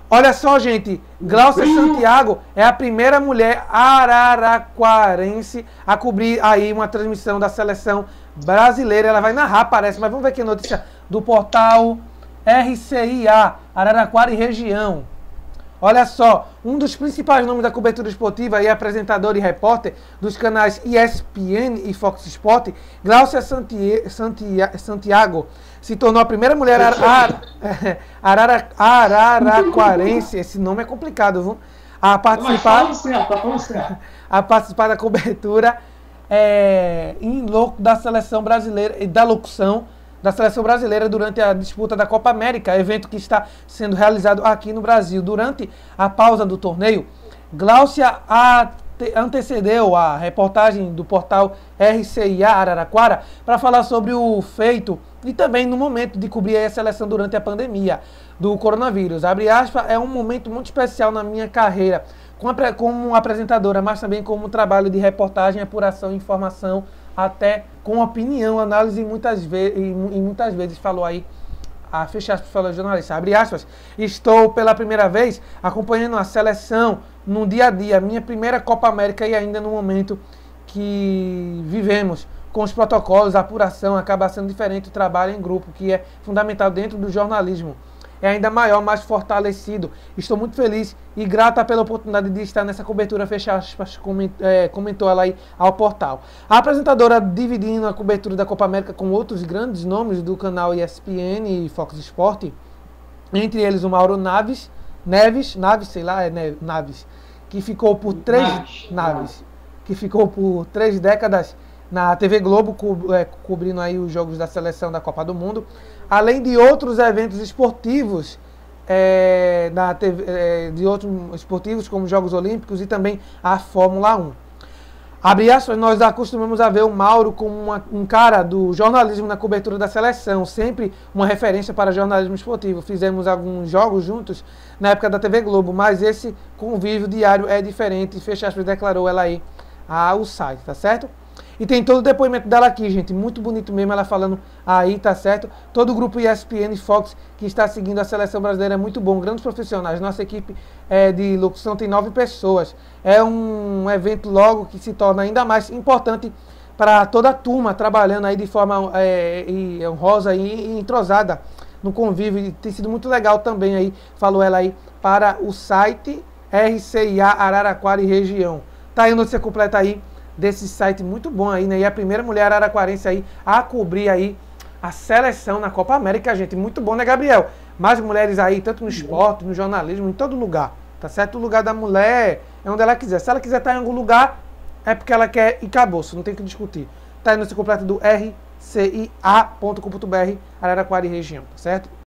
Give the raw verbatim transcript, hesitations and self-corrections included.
Olha só, gente, Glaucia Santiago é a primeira mulher araraquarense a cobrir aí uma transmissão da seleção brasileira. Ela vai narrar, parece, mas vamos ver aqui a notícia do portal R C I A, Araraquara e região. Olha só, um dos principais nomes da cobertura esportiva e apresentador e repórter dos canais E S P N e Fox Sport, Glaucia Santiago, se tornou a primeira mulher ar, ar, arara, araraquarense, esse nome é complicado, viu? A participar, a participar da cobertura é, em loco da seleção brasileira e da locução da seleção brasileira durante a disputa da Copa América, evento que está sendo realizado aqui no Brasil. Durante a pausa do torneio, Glaucia antecedeu a reportagem do portal R C I A Araraquara para falar sobre o feito e também no momento de cobrir a seleção durante a pandemia do coronavírus. Abre aspas, é um momento muito especial na minha carreira como apresentadora, mas também como trabalho de reportagem, apuração, informação, até com opinião, análise, muitas vezes, e muitas vezes falou aí, a fechar aspas, falou jornalista, abre aspas, estou pela primeira vez acompanhando a seleção no dia a dia, minha primeira Copa América e ainda no momento que vivemos, com os protocolos, a apuração, acaba sendo diferente o trabalho em grupo, que é fundamental dentro do jornalismo. É ainda maior, mais fortalecido. Estou muito feliz e grata pela oportunidade de estar nessa cobertura, fecha aspas, comentou ela aí ao portal. A apresentadora, dividindo a cobertura da Copa América com outros grandes nomes do canal E S P N e Fox Sport, entre eles o Mauro Naves, Neves, Naves, sei lá, é Naves, que ficou por três Naves, Naves que ficou por três décadas na T V Globo, co é, cobrindo aí os jogos da seleção da Copa do Mundo, além de outros eventos esportivos, é, na T V, é, de outros esportivos como Jogos Olímpicos e também a Fórmula um. Abre aspas, nós acostumamos a ver o Mauro como uma, um cara do jornalismo na cobertura da seleção, sempre uma referência para jornalismo esportivo. Fizemos alguns jogos juntos na época da T V Globo, mas esse convívio diário é diferente, fecha aspas, declarou ela aí ao site, tá certo? E tem todo o depoimento dela aqui, gente, muito bonito mesmo, ela falando aí, tá certo? Todo o grupo E S P N e Fox que está seguindo a seleção brasileira é muito bom, grandes profissionais. Nossa equipe é, de locução tem nove pessoas. É um evento logo que se torna ainda mais importante para toda a turma, trabalhando aí de forma é, e honrosa e entrosada no convívio. E tem sido muito legal também aí, falou ela aí, para o site R C I A Araraquara e região. Tá aí a notícia completa aí desse site muito bom aí, né? E a primeira mulher araraquarense aí a cobrir aí a seleção na Copa América, gente. Muito bom, né, Gabriel? Mais mulheres aí, tanto no esporte, no jornalismo, em todo lugar, tá certo? O lugar da mulher é onde ela quiser. Se ela quiser estar em algum lugar, é porque ela quer e acabou, não tem que discutir. Tá aí no site completo do R C I A ponto com ponto br, Araraquara e região, tá certo?